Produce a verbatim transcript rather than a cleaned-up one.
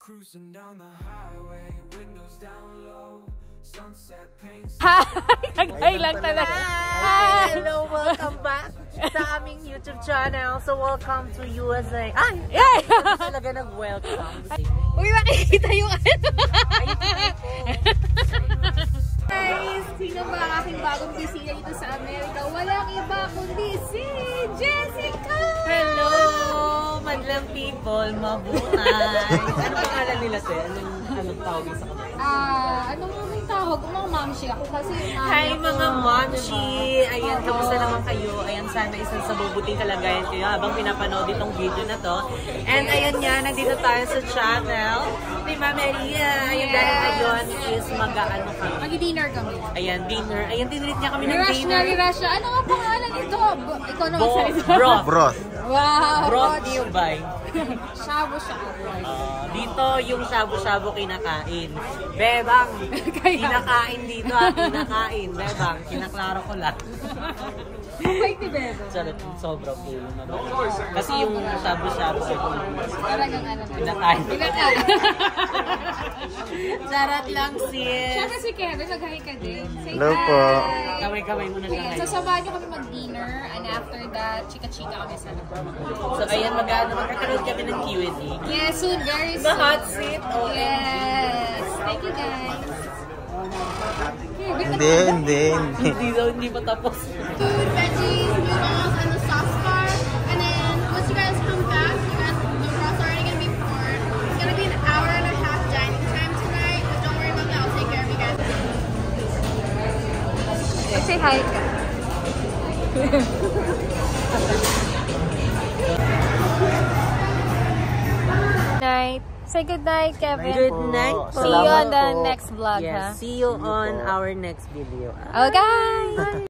Cruising down the highway, windows down low, sunset paints. Hi lang talaga. Hi! Hello, welcome back sa aming YouTube channel. So, welcome to U S A. Ay! Yay! Talaga nag-welcome. Uy, makikita yung ano. Guys, sino ba ang aking bagong bisita dito sa Amerika? Walang iba kundi si Jessica! Hello! Madlang people, mabuhay! Ano pangalan nila, te? Anong, anong tawag sa kanila? Ah, anong anong tawag? Mga mamshi ako kasi um, Hi mga momshi! Ayan, kamusta naman kayo? Ayan, sana isang sa mabuting kalagayan kayo habang pinapanood itong video na to. And ayan nga, nandito tayo sa channel ni Ma'am Maria. Ayan, dahil ngayon is mag-ano kami. Mag-dinner kami. Ayan, dinner. Ayan, tinilit niya kami ng Ni-rush dinner. na, ni-rush na. Ano nga pangalan nito? B- Ikaw na Bo magsalita. broth. Broth. Wow! Brought to you by. Shabu-shabu. Uh, dito yung shabu-shabu kinakain. Bebang, kinakain dito ha, kinakain. Bebang, kinaklaro ko lang. Bait ni Bebo. Charot, sobrang cool naman. Kasi yung shabu-shabu ay Talagang ano na. kinakain. Pinakain. Charot lang sis. Siya kasi Kevin, mag-hi ka din. Say Hello hi. po. Kamay-kamay muna siya Ayan, ngayon. sasamahan niyo kami mag-dinner and after that, chika-chika kami sa labas. So ayan, mag-ano, magkakaroon kami ng Q and A. Yes, soon, very The soon. hot seat. Oh, Yes. Thank you guys. Okay, wait Hindi, na- hindi, hindi. Hindi daw, hindi pa tapos. Food, veggies, noodles, and the sauce bar. And then once you guys come back, you guys, the broth's already gonna be poured. It's gonna be an hour and a half dining time tonight, but don't worry about that. I'll take care of you guys. Say hi ka. Night. Say good night, Kevin. Good night po. See you on the next vlog, Yes, ha? see you on our next video. Okay.